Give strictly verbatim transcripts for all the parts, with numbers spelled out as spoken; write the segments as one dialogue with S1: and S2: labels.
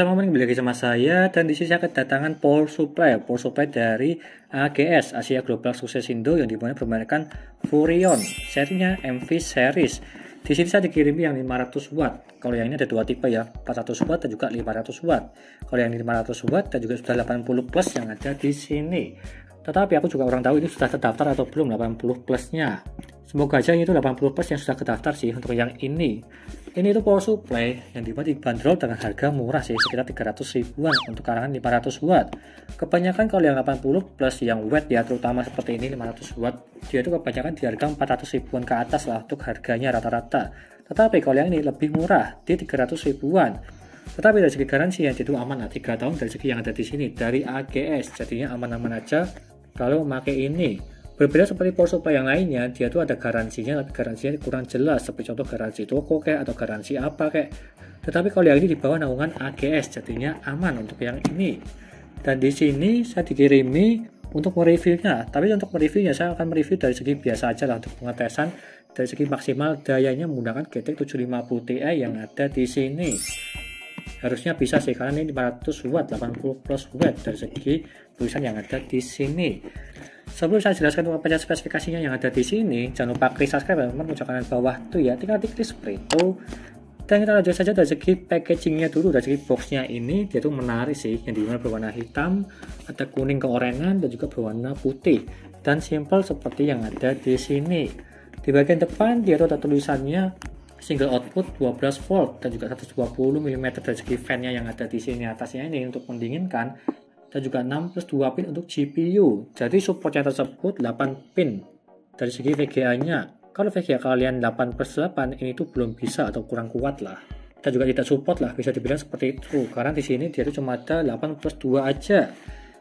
S1: teman-teman, kembali lagi sama saya, dan di sini saya kedatangan power supply, power supply dari A G S, Asia Global Sukses Indo, yang dimana bermanakan Furion, serinya M V series. Di sini saya dikirimi yang lima ratus watt. Kalau yang ini ada dua tipe ya, empat ratus watt dan juga lima ratus watt. Kalau yang lima ratus watt dan juga sudah delapan puluh plus yang ada di sini. Tetapi aku juga kurang tahu ini sudah terdaftar atau belum delapan puluh plusnya. Semoga aja ini itu delapan puluh plus yang sudah terdaftar sih untuk yang ini. Ini itu power supply yang dibuat dibanderol dengan harga murah sih, sekitar tiga ratus ribuan untuk karangan lima ratus watt. Kebanyakan kalau yang delapan puluh plus yang watt ya, terutama seperti ini lima ratus watt, dia itu kebanyakan di harga empat ratus ribuan ke atas lah untuk harganya rata-rata. Tetapi kalau yang ini lebih murah di tiga ratus ribuan. Tetapi dari segi garansi yang itu aman lah, tiga tahun dari segi yang ada di sini dari A G S, jadinya aman-aman aja kalau memakai ini. Berbeda seperti power supply yang lainnya, dia tuh ada garansinya, tapi garansinya kurang jelas, seperti contoh garansi toko kayak atau garansi apa kayak. Tetapi kalau yang ini di bawah naungan A G S, jadinya aman untuk yang ini. Dan di sini saya dikirimi untuk mereviewnya, tapi untuk mereviewnya saya akan mereview dari segi biasa aja lah, untuk pengetesan dari segi maksimal dayanya menggunakan G T X tujuh lima nol Ti yang ada di sini. Harusnya bisa sih, karena ini lima ratus watt, delapan puluh plus watt dari segi tulisan yang ada di sini. Sebelum saya jelaskan apa saja spesifikasinya yang ada di sini, jangan lupa klik subscribe teman-teman, di kanan bawah tuh ya, tinggal diklik seperti itu. Dan kita lanjut saja dari segi packagingnya dulu. Dari segi boxnya ini dia tuh menarik sih, yang dimana berwarna hitam, ada kuning keorangan dan juga berwarna putih, dan simple seperti yang ada di sini. Di bagian depan dia tuh ada tulisannya single output dua belas volt dan juga seratus dua puluh milimeter dari segi fan-nya yang ada di sini atasnya ini untuk mendinginkan, dan juga enam plus dua pin untuk G P U. Jadi supportnya tersebut delapan pin dari segi V G A-nya. Kalau V G A kalian delapan plus delapan, ini tuh belum bisa atau kurang kuat lah. Dan juga tidak support lah, bisa dibilang seperti itu. Karena di sini dia tuh cuma ada delapan plus dua aja.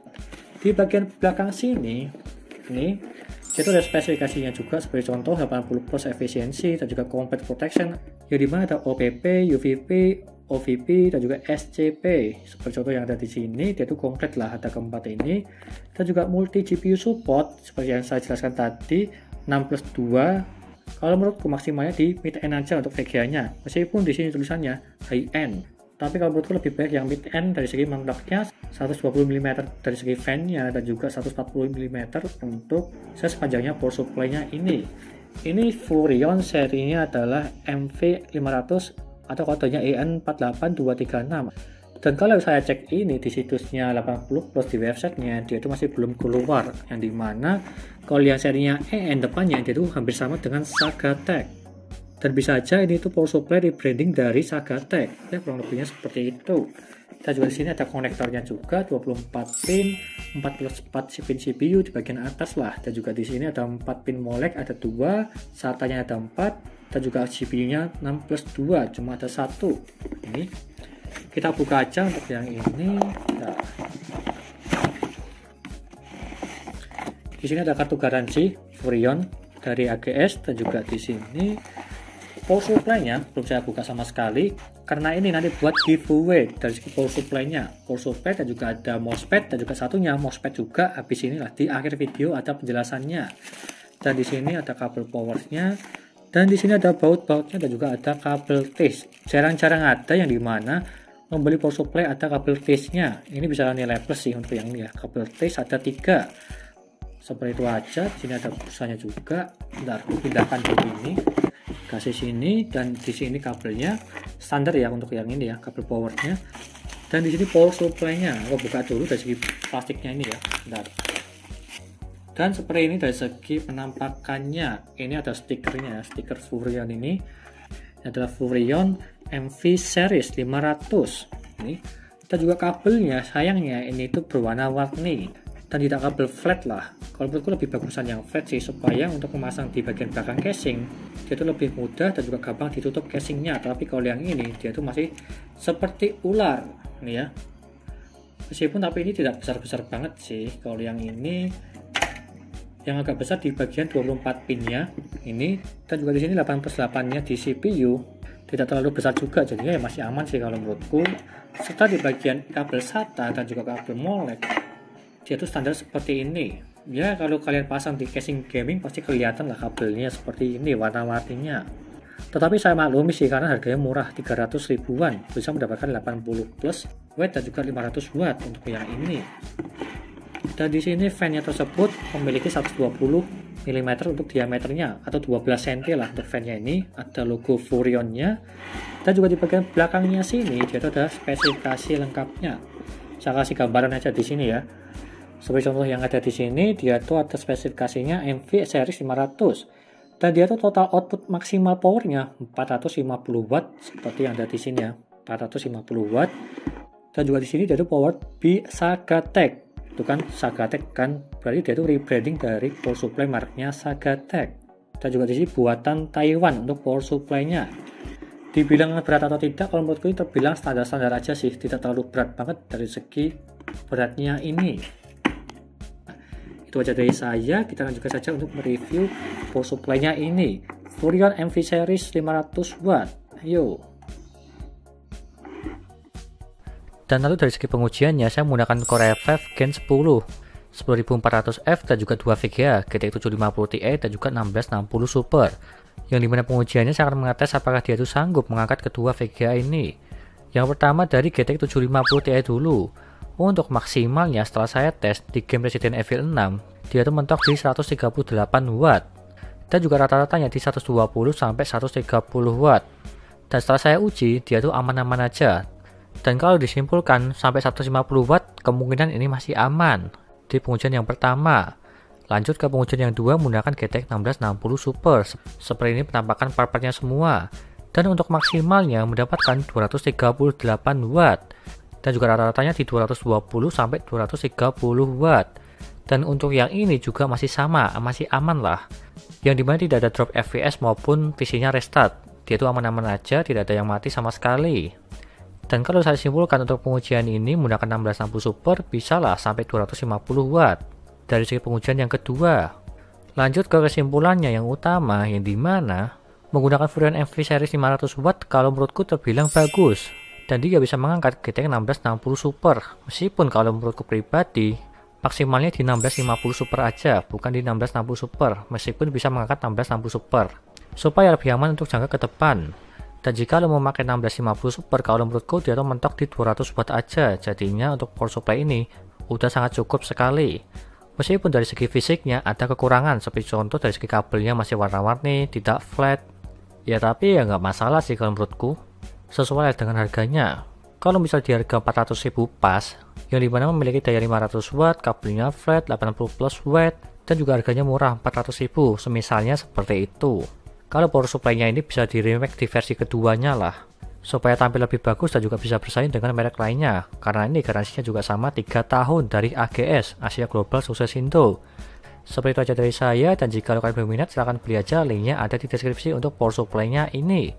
S1: Di bagian belakang sini, ini itu ada spesifikasinya juga, seperti contoh delapan puluh plus efisiensi dan juga complete protection, yang dimana ada O P P, U V P, O V P dan juga S C P. Seperti contoh yang ada di sini, dia itu komplit lah, ada keempat ini. Dan juga multi G P U support seperti yang saya jelaskan tadi, enam plus dua. Kalau menurutku maksimalnya di mid end aja untuk V G A-nya, meskipun di sini tulisannya high end. Tapi kalau menurutku lebih baik yang mid end dari segi mountlock-nya, seratus dua puluh milimeter dari segi fan-nya dan juga seratus empat puluh milimeter untuk size panjangnya power supply-nya ini. Ini Furion serinya adalah M V lima ratus atau kodenya E N empat delapan dua tiga enam. Dan kalau saya cek ini di situsnya delapan puluh plus di websitenya, dia itu masih belum keluar, yang dimana kalau yang serinya E N depannya dia itu hampir sama dengan Sagatech. Dan bisa aja ini tuh power supply rebranding dari Sagatech, ya kurang lebihnya seperti itu. Dan juga di sini ada konektornya juga, dua puluh empat pin, empat plus empat pin C P U di bagian atas lah. Dan juga di sini ada empat pin molek, ada dua, SATA-nya ada empat, dan juga G P U-nya enam plus dua, cuma ada satu. Ini kita buka aja untuk yang ini. Nah, di sini ada kartu garansi Furion dari A G S, dan juga di sini power supply-nya belum saya buka sama sekali, karena ini nanti buat giveaway dari segi power supply-nya. Power supply dan juga ada MOSFET, dan juga satunya MOSFET juga. Habis ini lah di akhir video ada penjelasannya. Dan di sini ada kabel powernya, dan di sini ada baut-bautnya, dan juga ada kabel trace. Jarang-jarang ada yang dimana membeli power supply ada kabel trace-nya. Ini bisa nilai plus sih untuk yang ini ya. Kabel trace ada tiga. Seperti itu aja. Di sini ada busanya juga. Bentar, pindahkan dulu ini. Kasih sini, dan di sini kabelnya standar ya untuk yang ini ya, kabel powernya. Dan di sini power supply-nya. Aku buka dulu dari segi plastiknya ini ya. Bentar. Dan seperti ini dari segi penampakannya. Ini ada stikernya, stiker Furion ini. Ini adalah Furion M V series lima ratus. Ini. Dan juga kabelnya, sayangnya ini itu berwarna-warni dan tidak kabel flat lah. Kalau menurutku lebih bagusan yang flat sih, supaya untuk memasang di bagian belakang casing dia itu lebih mudah dan juga gampang ditutup casingnya. Tapi kalau yang ini dia itu masih seperti ular nih ya. Meskipun tapi ini tidak besar-besar banget sih. Kalau yang ini yang agak besar di bagian dua puluh empat pinnya ini, dan juga di sini delapan plus delapan-nya di C P U tidak terlalu besar juga, jadinya ya masih aman sih kalau menurutku. Serta di bagian kabel SATA dan juga kabel molek, dia tuh standar seperti ini ya. Kalau kalian pasang di casing gaming pasti kelihatan lah kabelnya seperti ini warna-warninya. Tetapi saya maklumi sih karena harganya murah, tiga ratus ribuan bisa mendapatkan delapan puluh plus watt dan juga lima ratus watt untuk yang ini. Dan di sini fan-nya tersebut memiliki seratus dua puluh milimeter untuk diameternya atau dua belas sentimeter lah untuk fan-nya ini. Ada logo Furrion-nya. Dan juga di bagian belakangnya sini dia itu ada spesifikasi lengkapnya. Saya kasih gambaran aja di sini ya. Seperti contoh yang ada di sini, dia tuh ada spesifikasinya M V series lima ratus. Dan dia tuh total output maksimal powernya empat ratus lima puluh watt seperti yang ada di sini ya. empat ratus lima puluh watt. Dan juga di sini dia tuh powered by Sagatech. Itu kan Sagatech kan berarti dia itu rebranding dari power supply mereknya Sagatech. Dan juga di sini buatan Taiwan untuk power supply-nya. Dibilang berat atau tidak, kalau menurutku ini terbilang standar-standar aja sih, tidak terlalu berat banget dari segi beratnya ini. Nah, itu aja dari saya. Kita lanjutkan saja untuk mereview power supply-nya ini, Furrion M V series lima ratus watt. Ayo. Dan lalu dari segi pengujiannya, saya menggunakan Core i lima Gen sepuluh sepuluh ribu empat ratus F dan juga dua V G A G T X tujuh lima puluh Ti dan juga enam belas enam puluh Super. Yang dimana pengujiannya saya akan mengetes apakah dia itu sanggup mengangkat kedua V G A ini. Yang pertama dari G T X tujuh lima puluh Ti dulu. Untuk maksimalnya setelah saya tes di game Resident Evil enam, dia itu mentok di seratus tiga puluh delapan watt. Dan juga rata-ratanya di seratus dua puluh sampai seratus tiga puluh watt. Dan setelah saya uji, dia itu aman-aman aja. Dan kalau disimpulkan sampai seratus lima puluh watt, kemungkinan ini masih aman di pengujian yang pertama. Lanjut ke pengujian yang kedua menggunakan G T X enam belas enam puluh Super. Seperti ini penampakan part-partnya semua. Dan untuk maksimalnya mendapatkan dua ratus tiga puluh delapan watt. Dan juga rata-ratanya di dua ratus dua puluh sampai dua ratus tiga puluh watt. Dan untuk yang ini juga masih sama, masih aman lah. Yang dimana tidak ada drop F P S maupun P C-nya restart. Dia itu aman-aman aja, tidak ada yang mati sama sekali. Dan kalau saya simpulkan untuk pengujian ini menggunakan enam belas enam puluh Super bisalah sampai dua ratus lima puluh watt dari segi pengujian yang kedua. Lanjut ke kesimpulannya yang utama, yang dimana menggunakan Furrion M V series lima ratus watt kalau menurutku terbilang bagus. Dan dia bisa mengangkat G T X enam belas enam puluh Super. Meskipun kalau menurutku pribadi maksimalnya di enam belas lima puluh Super aja, bukan di enam belas enam puluh Super. Meskipun bisa mengangkat enam belas enam puluh Super supaya lebih aman untuk jangka ke depan. Dan jika lo memakai enam belas lima puluh Super, kalau menurutku dia tuh mentok di dua ratus watt aja. Jadinya untuk power supply ini udah sangat cukup sekali. Meskipun dari segi fisiknya ada kekurangan, seperti contoh dari segi kabelnya masih warna-warni, tidak flat. Ya tapi ya nggak masalah sih kalau menurutku. Sesuai dengan harganya. Kalau misal di harga empat ratus ribu pas, yang dimana memiliki daya lima ratus watt, kabelnya flat, delapan puluh plus watt, dan juga harganya murah empat ratus ribu, semisalnya seperti itu. Kalau power supply-nya ini bisa di remake di versi keduanya lah, supaya tampil lebih bagus dan juga bisa bersaing dengan merek lainnya. Karena ini garansinya juga sama tiga tahun dari A G S, Asia Global Sukses Indo. Seperti itu aja dari saya, dan jika kalian berminat silahkan beli aja, linknya ada di deskripsi untuk power supply-nya ini.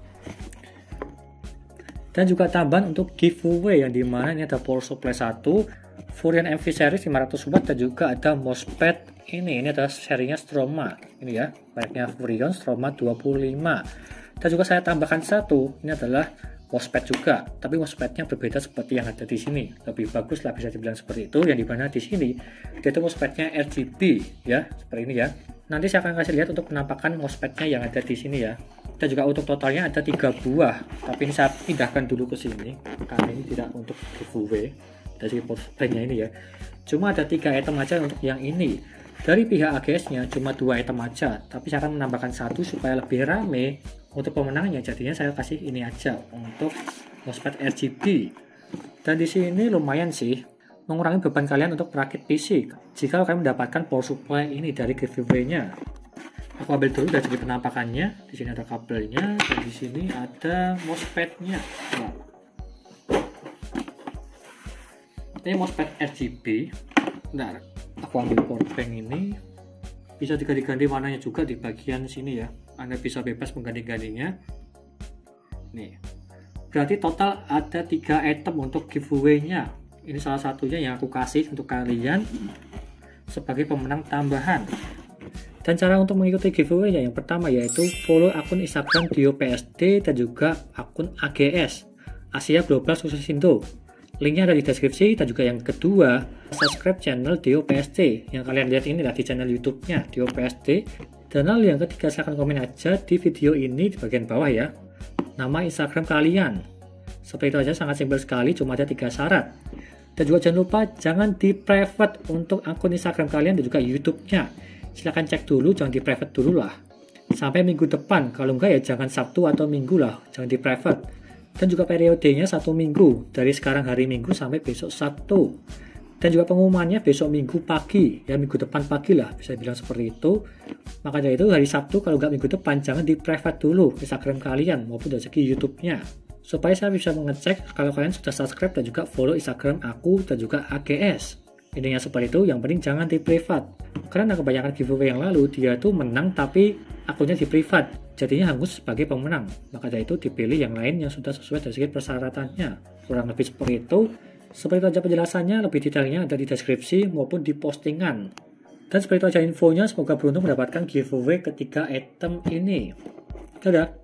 S1: Dan juga tambahan untuk giveaway yang dimana ini ada power supply satu, Furrion M V series lima ratus watt, dan juga ada mousepad ini. Ini adalah serinya Stroma. Ini ya, mereknya Furrion Stroma dua puluh lima. Dan juga saya tambahkan satu, ini adalah mousepad juga, tapi mousepadnya berbeda seperti yang ada di sini. Lebih bagus lah bisa dibilang seperti itu. Yang dimana di sini dia itu mousepadnya R G B ya, seperti ini ya. Nanti saya akan kasih lihat untuk penampakan mousepadnya yang ada di sini ya. Dan juga untuk totalnya ada tiga buah, tapi ini saya pindahkan dulu ke sini karena ini tidak untuk giveaway dari power supply-nya ini ya. Cuma ada tiga item aja untuk yang ini. Dari pihak A G S-nya cuma dua item aja, tapi saya akan menambahkan satu supaya lebih rame untuk pemenangnya. Jadinya saya kasih ini aja untuk mousepad R G B. Dan di sini lumayan sih mengurangi beban kalian untuk merakit P C jika kalian mendapatkan power supply ini dari giveaway-nya. Aku ambil dulu dari segi penampakannya. Di sini ada kabelnya, dan di sini ada mousepad-nya. Nah, ini mousepad R G B. Bentar, aku ambil powerbank ini. Bisa diganti-ganti warnanya juga di bagian sini ya. Anda bisa bebas mengganti-gantinya. Nih, berarti total ada tiga item untuk giveaway-nya. Ini salah satunya yang aku kasih untuk kalian sebagai pemenang tambahan. Dan cara untuk mengikuti giveaway-nya yang pertama yaitu follow akun Instagram Dio P S D dan juga akun A G S Asia Global Sukses Indo. Linknya ada di deskripsi. Dan juga yang kedua, subscribe channel Dio P S D. Yang kalian lihat ini adalah di channel YouTube-nya Dio P S D. Dan lalu yang ketiga, silahkan komen aja di video ini di bagian bawah ya, nama Instagram kalian. Seperti itu aja, sangat simpel sekali, cuma ada tiga syarat. Dan juga jangan lupa jangan di private untuk akun Instagram kalian dan juga YouTube-nya. Silahkan cek dulu, jangan di private dulu lah. Sampai minggu depan, kalau enggak ya jangan Sabtu atau Minggu lah, jangan di private. Dan juga periodenya satu minggu, dari sekarang hari Minggu sampai besok Sabtu. Dan juga pengumumannya besok Minggu pagi, ya minggu depan pagi lah, bisa bilang seperti itu. Maka dari itu hari Sabtu kalau enggak minggu depan, jangan di private dulu Instagram kalian maupun dari segi YouTube-nya. Supaya saya bisa mengecek kalau kalian sudah subscribe dan juga follow Instagram aku dan juga A G S. Intinya seperti itu, yang penting jangan di private. Karena kebanyakan giveaway yang lalu, dia tuh menang tapi akunnya di private. Jadinya hangus sebagai pemenang. Maka dari itu dipilih yang lain yang sudah sesuai dari segi persyaratannya. Kurang lebih seperti itu. Seperti itu aja penjelasannya, lebih detailnya ada di deskripsi maupun di postingan. Dan seperti itu aja infonya, semoga beruntung mendapatkan giveaway ketiga item ini. Dadah!